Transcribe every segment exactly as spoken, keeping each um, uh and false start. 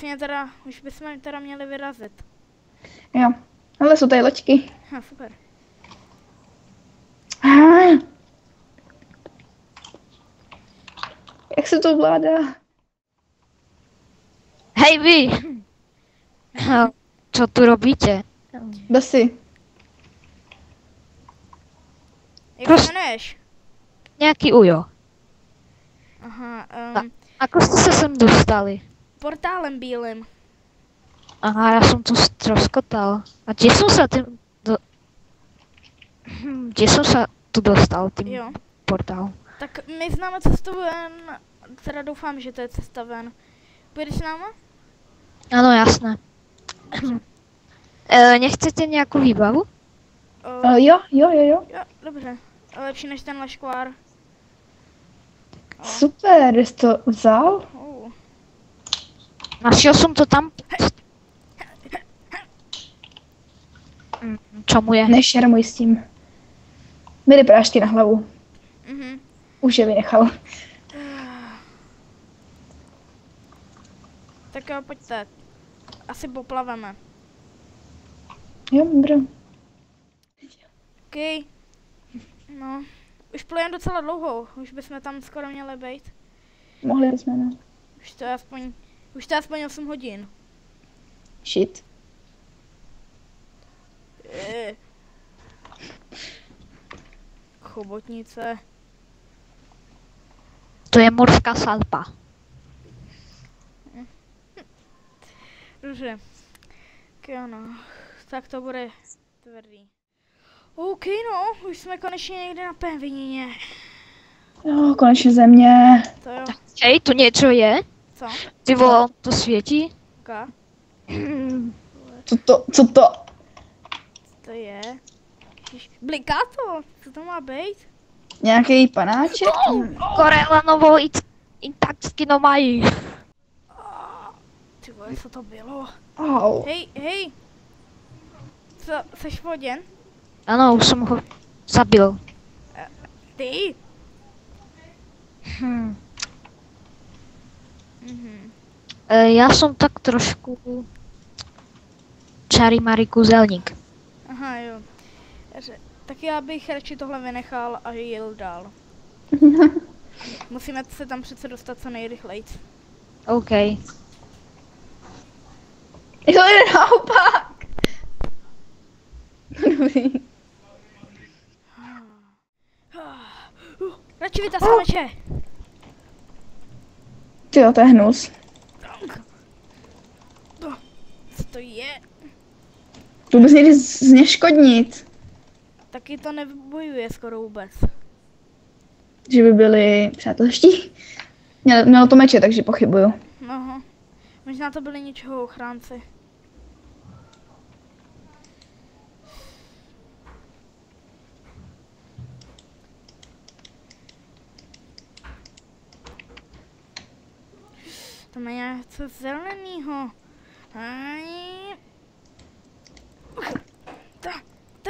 konečně teda, už bychom teda měli vyrazit. Jo, ale jsou tady loďky. Ha, super. Ah. Jak se to ovládá? Hej vy! Co tu robíte? Dasi. Jak Prost- se jmenuješ? Nějaký ujo. Aha, A- um, Ako jste se sem dostali? portálem bílým. Aha, já jsem tu stroskotal. A kde jsem se tím do... Hm, Kde jsem se tu dostal tím Jo. portál? Tak my známe cestu ven, teda doufám, že to je cesta ven. Půjdeš s náma? Ano, jasné. e, nechcete nějakou výbavu? O, Uh, jo, jo, jo, jo. jo, dobře. Lepší než ten leškvár. Super, jsi to vzal? Oh. Našel jsem to tam. Hm, Čo mu je? Nešermuj s tím. Byly prášky na hlavu. Mhm. Už je vynechal. Tak jo, pojďte. Asi poplaveme. Jo, dobré. OK. No, už plujeme docela dlouho. Už bychom tam skoro měli být. Mohli bychom, no. Už to je aspoň, už to je aspoň osm hodin. Shit. Je. Chobotnice. To je morská salpa. Dobře. Tak jo, no. Tak to bude tvrdý. OK, no, už jsme konečně někde na pevnině. Jo, konečně země. To jo. Hej, tu něco je? Co? Ty vole, to světí? Ka? Co to, co to? To je. Ježiš, bliká to? Co to má být? Nějaký panáček? Korelanovo i, i tak skino mají. Ty vole, co to bylo? Au. Hej, hej. Co, seš voděn? Ano, už jsem ho zabil. Ty? Hm. Mhm. E, já jsem tak trošku čary Mary kouzelník. Aha, jo. Dobře. Tak já bych radši tohle vynechal a jel dál. Musíme se tam přece dostat co nejrychleji. OK. Jo, je naopak. Dobrý. Uh, radši vytaz meče. Tyjo, to je hnus. Co to je? To bys někdy zneškodnit. Taky to nebojuje skoro vůbec. Že by byli přátelští. Měl, mělo to meče, takže pochybuju. No, možná to byli něčeho ochránci. To má něco zelenýho. Aj. Ta, ta.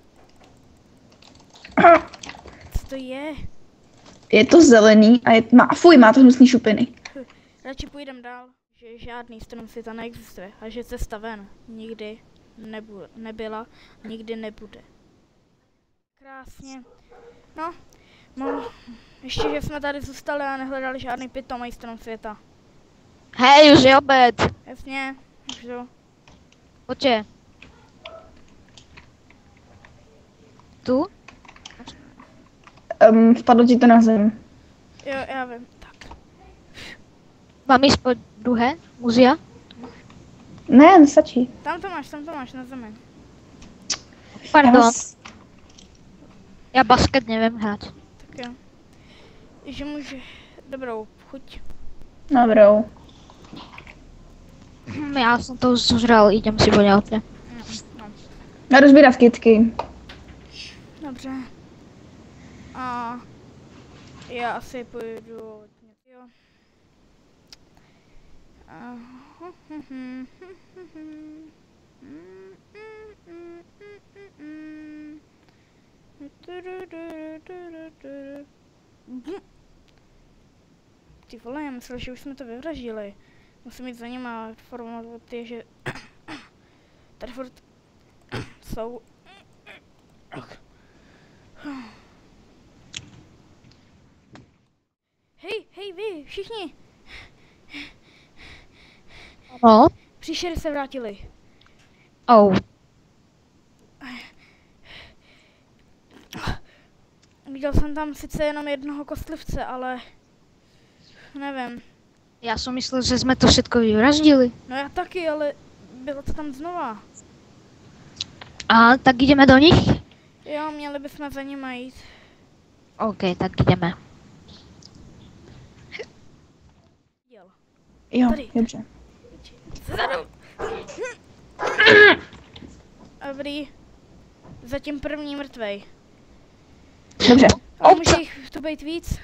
Co to je? Je to zelený a je, má, fuj, má to hnusný šupiny. Radši půjdem dál, že žádný strom světa neexistuje a že cesta ven nikdy nebu, nebyla, nikdy nebude. Krásně. No, no, ještě, že jsme tady zůstali a nehledali žádný pitomý strom světa. Hej, už je oběd. Jasně, už to. Pojďte. Tu? Um, vpadlo ti to na zem. Jo, já vím, tak. Mám jít po druhé? Muzia? Ne, nestačí. Tam to máš, tam to máš na zemi. Pardon, Já, já basket nevím hrát. Tak jo. Že může, dobrou chuť. dobrou. Hm, Já jsem to zužral, jdem si voňat. No, no. A rozbírat kytky. Dobře. A já asi půjdu. Jo. A... Ty vole, já myslel, že už jsme to vyvražili. Musím jít za ním a informovat je, že tady furt jsou. Hej, hej vy, všichni. No, Příšery se vrátili. oh. Viděl jsem tam sice jenom jednoho kostlivce, ale nevím. Já jsem myslel, že jsme to všetko vyvraždili. No já taky, ale bylo to tam znova. A tak jdeme do nich? Jo, měli bychom za nima jít. OK, tak jdeme. Jel. Jo, Tady. dobře. Zadu. Dobrý. Zatím první mrtvej. Dobře. A může jich tu být víc?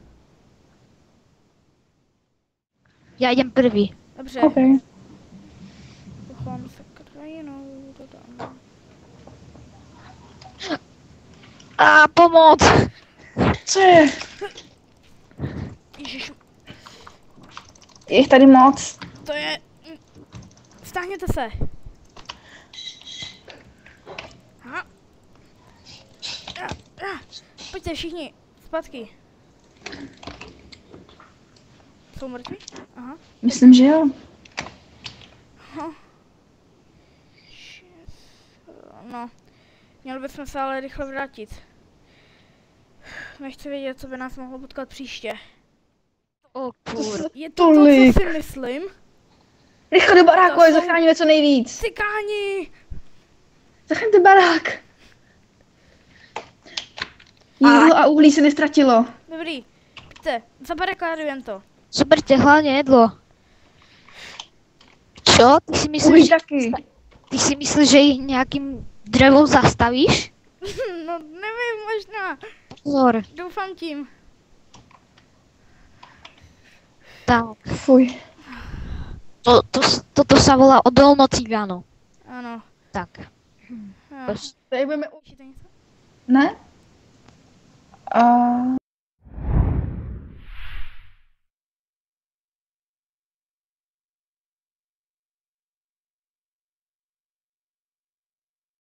Já jdem první. Dobře. OK. Uchovám se krajinou. Dodám. A pomoc! Co je? Ježišu, Je jich tady moc. to je... Stáhněte se. Aha. A, a. Pojďte všichni, zpátky. Jsou mrtví? Aha. Myslím, že jo. Aha. No, měli bychom se ale rychle vrátit. Nechci vědět, co by nás mohlo potkat příště. O kur... Je to to, Tolik. co si myslím? Rychle do baráku, To ať jsou- zachráníme co nejvíc. Cikáni! Zachraňte barák. Jídlo a uhlí se nestratilo. Dobrý, pojďte, zabarikádujeme to. Zoberte hlavně jedlo. Čo? Ty si myslíš, Uhlí že, taky. ty si myslíš, že jich nějakým drevom zastavíš? No, nevím, možná. Pozor. Doufám tím. Tak, Fuj. to, to, toto sa volá odolno cigáno. Ano. Tak. Jo. Pos- Tady budeme... Ještě něco? Ne?